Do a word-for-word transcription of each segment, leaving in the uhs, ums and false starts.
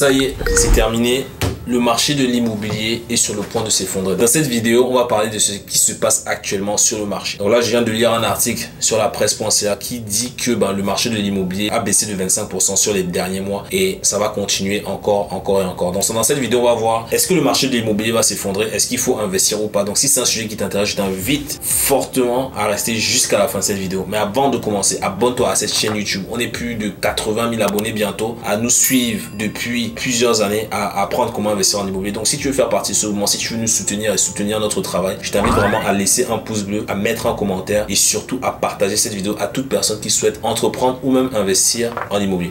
Ça y est, c'est terminé. Le marché de l'immobilier est sur le point de s'effondrer. Dans cette vidéo, on va parler de ce qui se passe actuellement sur le marché. Donc là, je viens de lire un article sur la presse point C A qui dit que ben, le marché de l'immobilier a baissé de vingt-cinq pour cent sur les derniers mois et ça va continuer encore, encore et encore. Donc dans cette vidéo, on va voir est-ce que le marché de l'immobilier va s'effondrer, est-ce qu'il faut investir ou pas. Donc si c'est un sujet qui t'intéresse, je t'invite fortement à rester jusqu'à la fin de cette vidéo. Mais avant de commencer, abonne-toi à cette chaîne YouTube. On est plus de quatre-vingt mille abonnés bientôt à nous suivre depuis plusieurs années, à apprendre comment investir en immobilier. Donc si tu veux faire partie de ce mouvement, si tu veux nous soutenir et soutenir notre travail, je t'invite vraiment à laisser un pouce bleu, à mettre un commentaire et surtout à partager cette vidéo à toute personne qui souhaite entreprendre ou même investir en immobilier.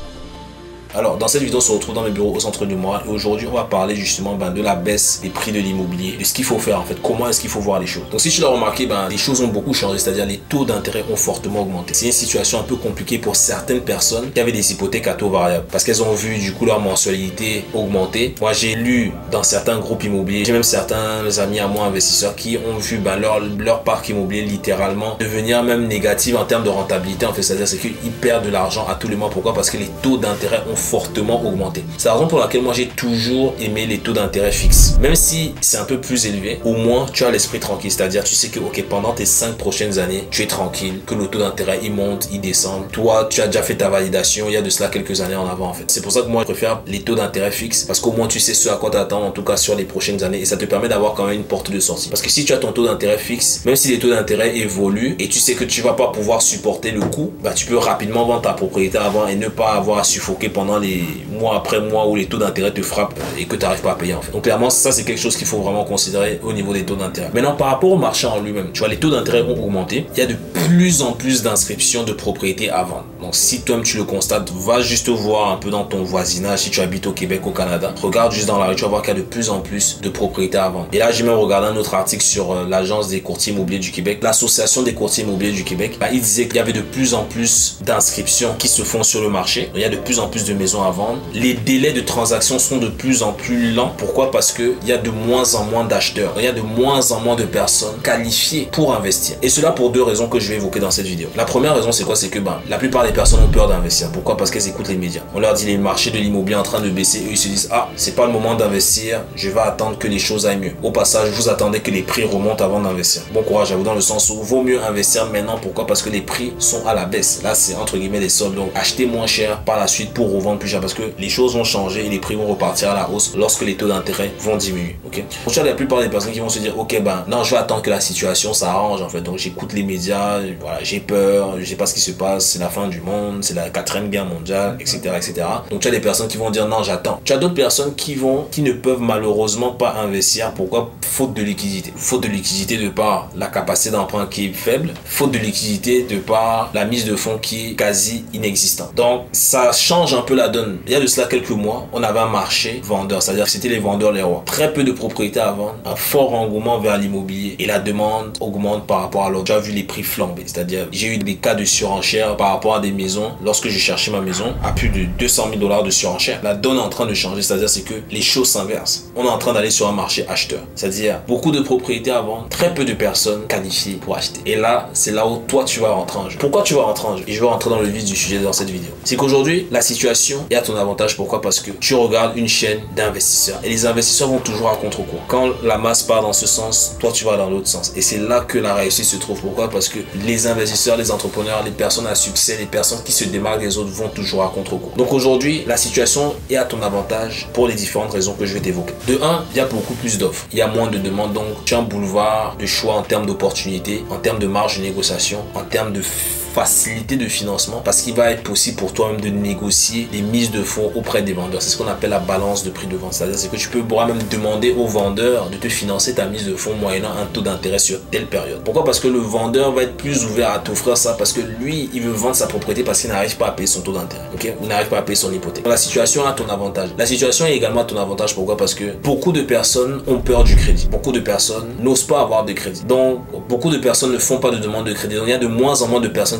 Alors, dans cette vidéo, on se retrouve dans mes bureaux au centre du Montréal et aujourd'hui, on va parler justement ben, de la baisse des prix de l'immobilier, de ce qu'il faut faire en fait, comment est-ce qu'il faut voir les choses. Donc, si tu l'as remarqué, ben, les choses ont beaucoup changé, c'est-à-dire les taux d'intérêt ont fortement augmenté. C'est une situation un peu compliquée pour certaines personnes qui avaient des hypothèques à taux variable parce qu'elles ont vu du coup leur mensualité augmenter. Moi, j'ai lu dans certains groupes immobiliers, j'ai même certains amis à moi investisseurs qui ont vu ben, leur, leur parc immobilier littéralement devenir même négatif en termes de rentabilité. En fait, c'est-à-dire c'est qu'ils perdent de l'argent à tous les mois. Pourquoi? Parce que les taux d'intérêt ont fortement augmenté. C'est la raison pour laquelle moi j'ai toujours aimé les taux d'intérêt fixes. Même si c'est un peu plus élevé, au moins tu as l'esprit tranquille. C'est-à-dire tu sais que ok, pendant tes cinq prochaines années, tu es tranquille, que le taux d'intérêt il monte, il descend. Toi, tu as déjà fait ta validation il y a de cela quelques années en avant en fait. C'est pour ça que moi je préfère les taux d'intérêt fixes parce qu'au moins tu sais ce à quoi t'attends en tout cas sur les prochaines années et ça te permet d'avoir quand même une porte de sortie. Parce que si tu as ton taux d'intérêt fixe, même si les taux d'intérêt évoluent et tu sais que tu vas pas pouvoir supporter le coût, bah tu peux rapidement vendre ta propriété avant et ne pas avoir à suffoquer pendant les mois après mois où les taux d'intérêt te frappent et que tu n'arrives pas à payer en fait. Donc clairement ça c'est quelque chose qu'il faut vraiment considérer au niveau des taux d'intérêt. Maintenant par rapport au marché en lui-même, tu vois les taux d'intérêt ont augmenté. Il y a de plus en plus d'inscriptions de propriétés à vendre. Donc si toi-même tu le constates, va juste voir un peu dans ton voisinage si tu habites au Québec, au Canada. Regarde juste dans la rue, tu vas voir qu'il y a de plus en plus de propriétés à vendre. Et là j'ai même regardé un autre article sur euh, l'agence des courtiers immobiliers du Québec, l'association des courtiers immobiliers du Québec. Bah, il disait qu'il y avait de plus en plus d'inscriptions qui se font sur le marché. Donc, il y a de plus en plus de maisons à vendre. Les délais de transaction sont de plus en plus lents. Pourquoi? Parce qu'il y a de moins en moins d'acheteurs. Il y a de moins en moins de personnes qualifiées pour investir. Et cela pour deux raisons que je vais évoquer dans cette vidéo. La première raison, c'est quoi? C'est que ben, la plupart des personnes ont peur d'investir. Pourquoi? Parce qu'elles écoutent les médias. On leur dit les marchés de l'immobilier en train de baisser. Eux, ils se disent, ah, c'est pas le moment d'investir. Je vais attendre que les choses aillent mieux. Au passage, vous attendez que les prix remontent avant d'investir. Bon courage à vous dans le sens où vaut mieux investir maintenant. Pourquoi? Parce que les prix sont à la baisse. Là, c'est entre guillemets des soldes. Donc, achetez moins cher par la suite pour revendre plus cher parce que les choses vont changer et les prix vont repartir à la hausse lorsque les taux d'intérêt vont diminuer. Ok. Donc, tu as la plupart des personnes qui vont se dire, ok, ben non, je vais attendre que la situation s'arrange en fait. Donc, j'écoute les médias, voilà, j'ai peur, je sais pas ce qui se passe, c'est la fin du monde, c'est la quatrième guerre mondiale, et cetera, et cetera. Donc, tu as des personnes qui vont dire non, j'attends. Tu as d'autres personnes qui vont, qui ne peuvent malheureusement pas investir. Pourquoi? Faute de liquidité. Faute de liquidité de par la capacité d'emprunt qui est faible. Faute de liquidité de par la mise de fonds qui est quasi inexistante. Donc, ça change un peu la donne. Il y a de cela quelques mois, on avait un marché vendeur, c'est-à-dire que c'était les vendeurs les rois. Très peu de propriétés à vendre, un fort engouement vers l'immobilier et la demande augmente par rapport à l'autre. Tu as vu les prix flamber, c'est-à-dire j'ai eu des cas de surenchère par rapport à des maisons. Lorsque j'ai cherché ma maison, à plus de deux cent mille dollars de surenchère, la donne est en train de changer, c'est-à-dire c'est que les choses s'inversent. On est en train d'aller sur un marché acheteur, c'est-à-dire beaucoup de propriétés à vendre, très peu de personnes qualifiées pour acheter. Et là, c'est là où toi tu vas rentrer en jeu. Pourquoi tu vas rentrer en jeu? Et je vais rentrer dans le vif du sujet dans cette vidéo. C'est qu'aujourd'hui, la situation est à ton avantage. Pourquoi? Parce que tu regardes une chaîne d'investisseurs et les investisseurs vont toujours à contre-courant. Quand la masse part dans ce sens, toi tu vas dans l'autre sens et c'est là que la réussite se trouve. Pourquoi? Parce que les investisseurs, les entrepreneurs, les personnes à succès, les personnes qui se démarquent des autres vont toujours à contre-courant. Donc aujourd'hui, la situation est à ton avantage pour les différentes raisons que je vais t'évoquer. De un, il y a beaucoup plus d'offres, il y a moins de demandes, donc tu as un boulevard de choix en termes d'opportunités, en termes de marge de négociation, en termes de facilité de financement parce qu'il va être possible pour toi-même de négocier les mises de fonds auprès des vendeurs. C'est ce qu'on appelle la balance de prix de vente. C'est-à-dire c'est que tu peux même demander au vendeur de te financer ta mise de fonds moyennant un taux d'intérêt sur telle période. Pourquoi? Parce que le vendeur va être plus ouvert à t'offrir ça parce que lui, il veut vendre sa propriété parce qu'il n'arrive pas à payer son taux d'intérêt. Ok? Ou n'arrive pas à payer son hypothèque. Donc, la situation a ton avantage. La situation est également à ton avantage. Pourquoi? Parce que beaucoup de personnes ont peur du crédit. Beaucoup de personnes n'osent pas avoir de crédit. Donc, beaucoup de personnes ne font pas de demande de crédit. Donc, il y a de moins en moins de personnes qui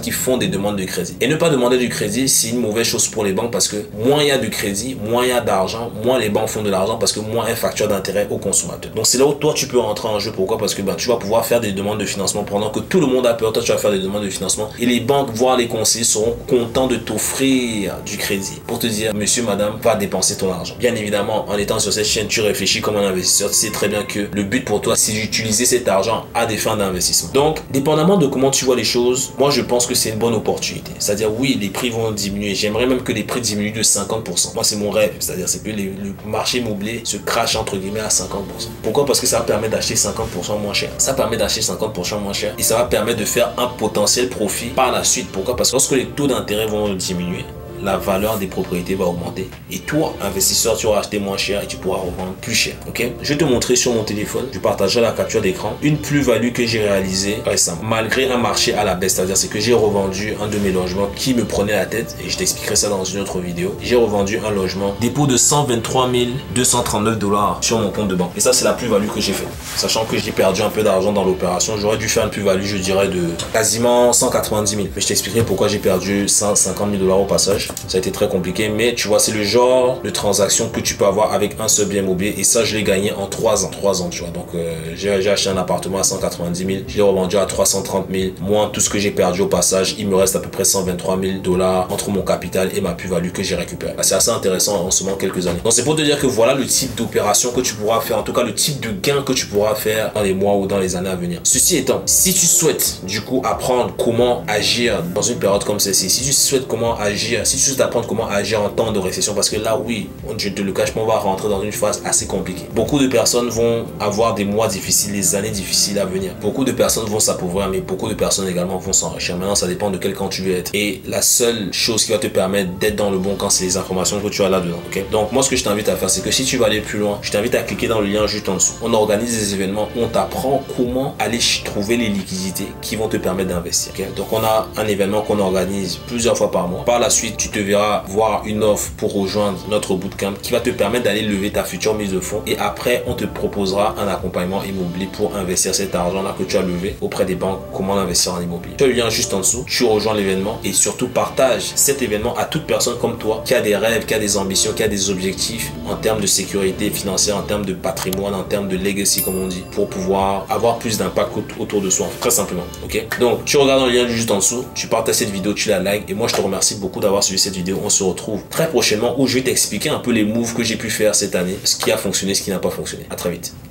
qui font des demandes de crédit. Et ne pas demander du crédit, c'est une mauvaise chose pour les banques parce que moins il y a de crédit, moins il y a d'argent, moins les banques font de l'argent parce que moins elles facturent d'intérêt aux consommateurs. Donc c'est là où toi tu peux rentrer en jeu. Pourquoi? Parce que ben, tu vas pouvoir faire des demandes de financement pendant que tout le monde a peur. Toi tu vas faire des demandes de financement et les banques, voire les conseillers seront contents de t'offrir du crédit pour te dire monsieur, madame, va dépenser ton argent. Bien évidemment, en étant sur cette chaîne, tu réfléchis comme un investisseur. Tu sais très bien que le but pour toi, c'est d'utiliser cet argent à des fins d'investissement. Donc, dépendamment de comment tu vois les choses, moi je pense que c'est une bonne opportunité. C'est-à-dire, oui, les prix vont diminuer. J'aimerais même que les prix diminuent de cinquante pour cent. Moi, c'est mon rêve. C'est-à-dire, c'est que les, le marché immobilier se crache entre guillemets à cinquante pour cent. Pourquoi? Parce que ça permet d'acheter cinquante pour cent moins cher. Ça permet d'acheter cinquante pour cent moins cher et ça va permettre de faire un potentiel profit par la suite. Pourquoi? Parce que lorsque les taux d'intérêt vont diminuer, la valeur des propriétés va augmenter et toi, investisseur, tu auras acheté moins cher et tu pourras revendre plus cher. Ok, je vais te montrer sur mon téléphone, je partagerai la capture d'écran, une plus-value que j'ai réalisée récemment malgré un marché à la baisse. C'est-à-dire c'est que j'ai revendu un de mes logements qui me prenait la tête et je t'expliquerai ça dans une autre vidéo. J'ai revendu un logement dépôt de cent vingt-trois mille deux cent trente-neuf dollars sur mon compte de banque et ça c'est la plus-value que j'ai fait, sachant que j'ai perdu un peu d'argent dans l'opération. J'aurais dû faire une plus-value, je dirais, de quasiment cent quatre-vingt-dix mille, mais je t'expliquerai pourquoi j'ai perdu cent cinquante mille dollars au passage. Ça a été très compliqué, mais tu vois, c'est le genre de transaction que tu peux avoir avec un seul bien immobilier et ça, je l'ai gagné en trois ans. trois ans, tu vois. Donc, euh, j'ai acheté un appartement à cent quatre-vingt-dix mille, je l'ai revendu à trois cent trente mille. Moi, tout ce que j'ai perdu au passage, il me reste à peu près cent vingt-trois mille dollars entre mon capital et ma plus-value que j'ai récupérée. C'est assez intéressant en seulement quelques années. Donc, c'est pour te dire que voilà le type d'opération que tu pourras faire, en tout cas, le type de gain que tu pourras faire dans les mois ou dans les années à venir. Ceci étant, si tu souhaites, du coup, apprendre comment agir dans une période comme celle-ci, si tu souhaites comment agir, si tu souhaites apprendre comment agir en temps de récession, parce que là, oui, je te le cache pas, on va rentrer dans une phase assez compliquée. Beaucoup de personnes vont avoir des mois difficiles, des années difficiles à venir. Beaucoup de personnes vont s'appauvrir, mais beaucoup de personnes également vont s'enrichir. Maintenant, ça dépend de quel camp tu veux être. Et la seule chose qui va te permettre d'être dans le bon camp, c'est les informations que tu as là-dedans. Okay? Donc, moi, ce que je t'invite à faire, c'est que si tu veux aller plus loin, je t'invite à cliquer dans le lien juste en dessous. On organise des événements où on t'apprend comment aller trouver les liquidités qui vont te permettre d'investir. Okay? Donc, on a un événement qu'on organise plusieurs fois par mois. Par la suite, tu te verras voir une offre pour rejoindre notre bootcamp qui va te permettre d'aller lever ta future mise de fonds et après on te proposera un accompagnement immobilier pour investir cet argent là que tu as levé auprès des banques. Comment investir en immobilier, tu as le lien juste en dessous. Tu rejoins l'événement et surtout partage cet événement à toute personne comme toi qui a des rêves, qui a des ambitions, qui a des objectifs en termes de sécurité financière, en termes de patrimoine, en termes de legacy comme on dit, pour pouvoir avoir plus d'impact autour de soi, très simplement. Ok, donc tu regardes le lien juste en dessous, tu partages cette vidéo, tu la likes et moi je te remercie beaucoup d'avoir suivi cette vidéo. On se retrouve très prochainement où je vais t'expliquer un peu les moves que j'ai pu faire cette année, ce qui a fonctionné, ce qui n'a pas fonctionné. À très vite.